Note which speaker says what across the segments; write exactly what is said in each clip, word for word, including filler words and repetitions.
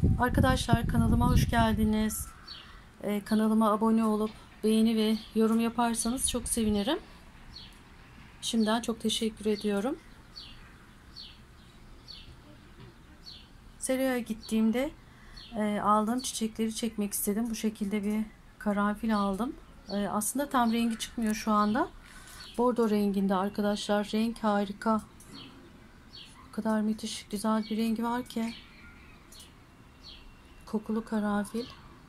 Speaker 1: Arkadaşlar kanalıma hoş geldiniz. Ee, kanalıma abone olup beğeni ve yorum yaparsanız çok sevinirim. Şimdiden çok teşekkür ediyorum. Seraya gittiğimde e, aldığım çiçekleri çekmek istedim. Bu şekilde bir karanfil aldım. E, aslında tam rengi çıkmıyor şu anda. Bordo renginde arkadaşlar. Renk harika. O kadar müthiş güzel bir rengi var ki. Kokulu karanfil.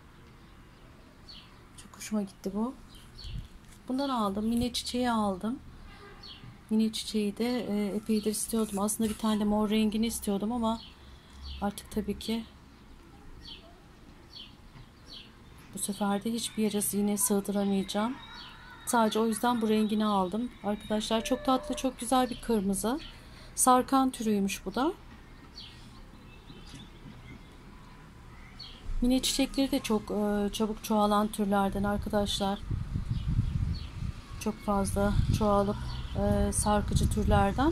Speaker 1: Çok hoşuma gitti bu. Bundan aldım. Mine çiçeği aldım. Mini çiçeği de e, epeydir istiyordum. Aslında bir tane de mor rengini istiyordum ama artık tabii ki bu sefer de hiçbir yere yine sığdıramayacağım. Sadece o yüzden bu rengini aldım. Arkadaşlar çok tatlı, çok güzel bir kırmızı. Sarkan türüymüş bu da. Mini çiçekleri de çok e, çabuk çoğalan türlerden arkadaşlar. Çok fazla çoğalıp e, sarkıcı türlerden.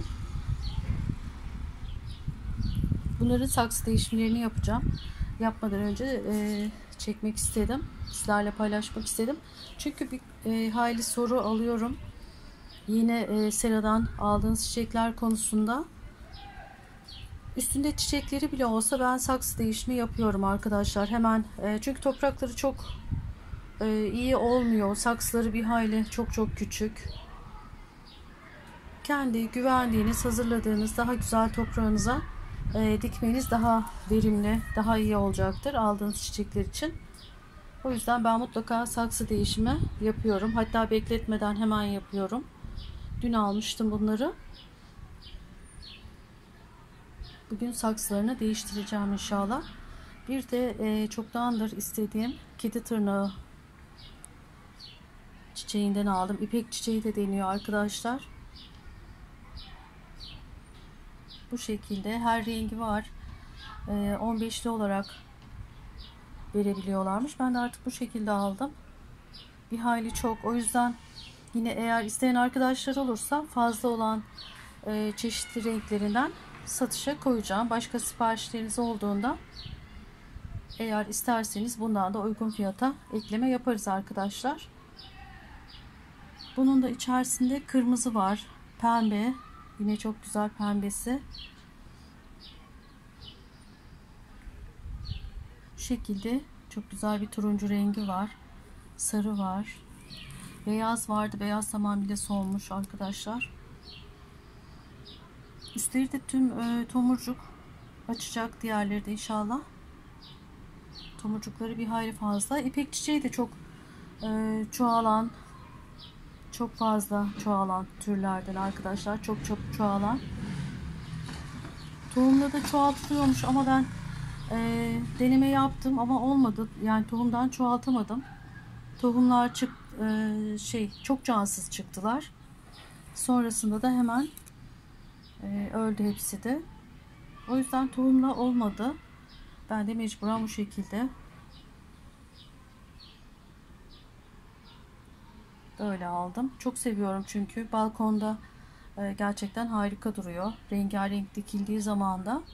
Speaker 1: Bunların saksı değişimlerini yapacağım. Yapmadan önce e, çekmek istedim. Sizlerle paylaşmak istedim. Çünkü bir e, hayli soru alıyorum. Yine e, seradan aldığınız çiçekler konusunda. Üstünde çiçekleri bile olsa ben saksı değişimi yapıyorum arkadaşlar. Hemen e, çünkü toprakları çok e, iyi olmuyor. Saksıları bir hayli çok çok küçük. Kendi güvendiğiniz, hazırladığınız daha güzel toprağınıza e, dikmeniz daha verimli, daha iyi olacaktır aldığınız çiçekler için. O yüzden ben mutlaka saksı değişimi yapıyorum. Hatta bekletmeden hemen yapıyorum. Dün almıştım bunları. Bugün saksılarını değiştireceğim inşallah. Bir de e, çoktandır istediğim kedi tırnağı çiçeğinden aldım. İpek çiçeği de deniyor arkadaşlar. Bu şekilde her rengi var. E, on beşli olarak verebiliyorlarmış. Ben de artık bu şekilde aldım. Bir hayli çok. O yüzden yine eğer isteyen arkadaşlar olursa fazla olan e, çeşitli renklerinden satışa koyacağım. Başka siparişleriniz olduğunda eğer isterseniz bundan da uygun fiyata ekleme yaparız arkadaşlar. Bunun da içerisinde kırmızı var. Pembe. Yine çok güzel pembesi. Bu şekilde çok güzel bir turuncu rengi var. Sarı var. Beyaz vardı. Beyaz tamamıyla solmuş arkadaşlar. Üstleri de tüm e, tomurcuk açacak. Diğerleri de inşallah. Tomurcukları bir hayli fazla. İpek çiçeği de çok e, çoğalan, çok fazla çoğalan türlerden arkadaşlar. Çok çok çoğalan. Tohumla da çoğaltılıyormuş ama ben e, deneme yaptım ama olmadı. Yani tohumdan çoğaltamadım. Tohumlar çık e, şey çok cansız çıktılar. Sonrasında da hemen e, öldü hepsi de. O yüzden tohumla olmadı. Ben de mecburen bu şekilde böyle aldım. Çok seviyorum çünkü balkonda e, gerçekten harika duruyor. Rengarenk dikildiği zaman da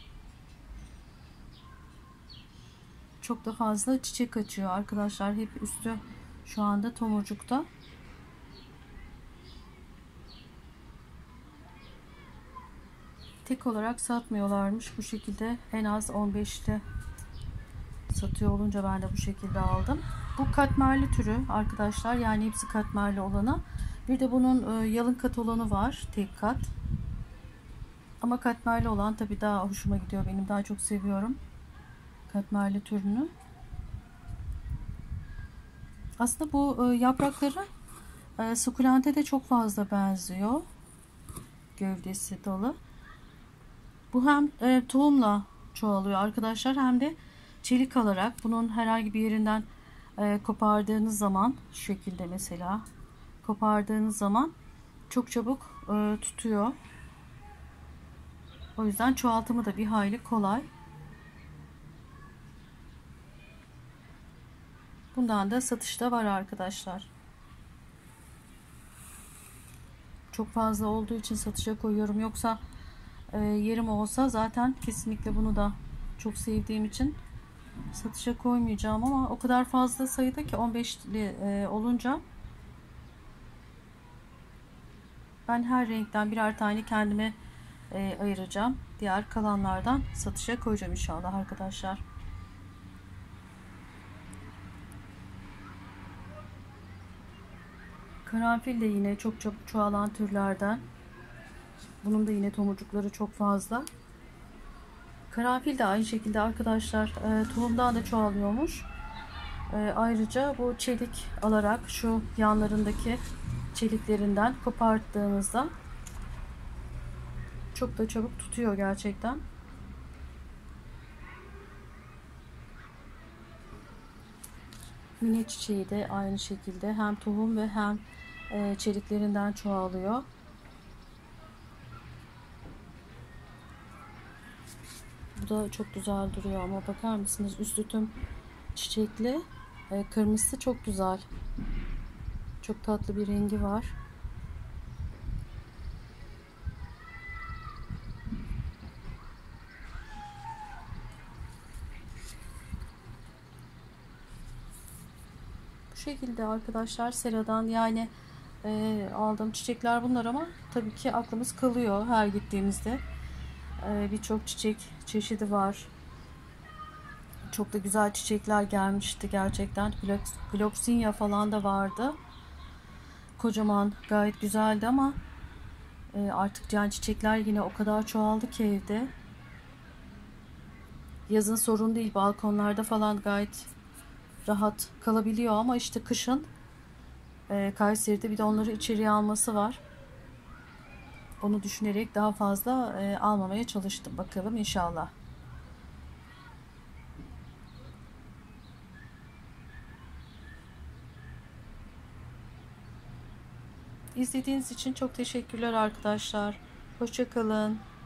Speaker 1: çok da fazla çiçek açıyor arkadaşlar. Hep üstü şu anda tomurcukta. Tek olarak satmıyorlarmış. Bu şekilde en az on beşli satıyor olunca ben de bu şekilde aldım. Bu katmerli türü arkadaşlar. Yani hepsi katmerli olanı. Bir de bunun yalın kat olanı var. Tek kat. Ama katmerli olan tabii daha hoşuma gidiyor. Benim daha çok seviyorum. Katmerli türünü. Aslında bu yaprakları sukulente de çok fazla benziyor. Gövdesi, dalı. Bu hem e, tohumla çoğalıyor arkadaşlar hem de çelik alarak bunun herhangi bir yerinden e, kopardığınız zaman şu şekilde mesela kopardığınız zaman çok çabuk e, tutuyor. O yüzden çoğaltımı da bir hayli kolay. Bundan da satışta var arkadaşlar. Çok fazla olduğu için satışa koyuyorum. Yoksa e, yerim olsa zaten kesinlikle bunu da çok sevdiğim için Satışa koymayacağım ama o kadar fazla sayıda ki on beşli e, olunca ben her renkten birer tane kendime e, ayıracağım. Diğer kalanlardan satışa koyacağım inşallah arkadaşlar. Karanfil de yine çok çabuk çoğalan türlerden. Bunun da yine tomurcukları çok fazla. Karanfil de aynı şekilde arkadaşlar e, tohumdan da çoğalıyormuş. E, ayrıca bu çelik alarak şu yanlarındaki çeliklerinden koparttığımızda çok da çabuk tutuyor gerçekten. Mine çiçeği de aynı şekilde hem tohum ve hem e, çeliklerinden çoğalıyor. Bu da çok güzel duruyor ama bakar mısınız, üstü tüm çiçekli, e, kırmızısı çok güzel. Çok tatlı bir rengi var. Bu şekilde arkadaşlar seradan yani e, aldığım çiçekler bunlar ama tabii ki aklımız kalıyor her gittiğimizde. E, birçok çiçek çeşidi var. Çok da güzel çiçekler gelmişti gerçekten. Gloxinia falan da vardı. Kocaman, gayet güzeldi ama e, artık yani çiçekler yine o kadar çoğaldı ki evde. Yazın sorun değil, balkonlarda falan gayet rahat kalabiliyor ama işte kışın e, Kayseri'de bir de onları içeriye alması var. Onu düşünerek daha fazla e, almamaya çalıştım. Bakalım inşallah. İzlediğiniz için çok teşekkürler arkadaşlar. Hoşça kalın.